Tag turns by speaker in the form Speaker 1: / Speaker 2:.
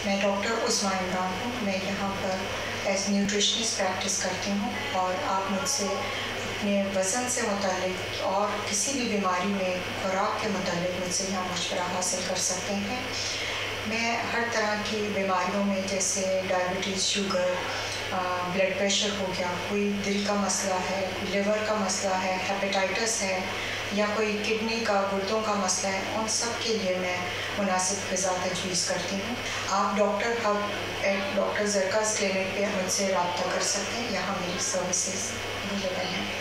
Speaker 1: मैं डॉक्टर उस्मा इमरान हूँ। मैं यहाँ पर एज़ न्यूट्रिशनिस्ट प्रैक्टिस करती हूँ और आप मुझसे अपने वज़न से मुताल्लिक़ और किसी भी बीमारी में खुराक के मुताल्लिक़ मुझसे यहाँ मशवरा हासिल कर सकते हैं। मैं हर तरह की बीमारियों में जैसे डायबिटीज़, शुगर, ब्लड प्रेशर हो गया, कोई दिल का मसला है, कोई लिवर का मसला है, हेपेटाइटिस है या कोई किडनी का, गुर्दों का मसला है, उन सब के लिए मैं मुनासिब ग़िज़ा तजवीज़ करती हूँ। आप डॉक्टर हब एट डॉक्टर ज़रकाज़ क्लिनिक पे मुझसे रब्ता कर सकते हैं। यहाँ मेरी सर्विसेज अवेलेबल हैं।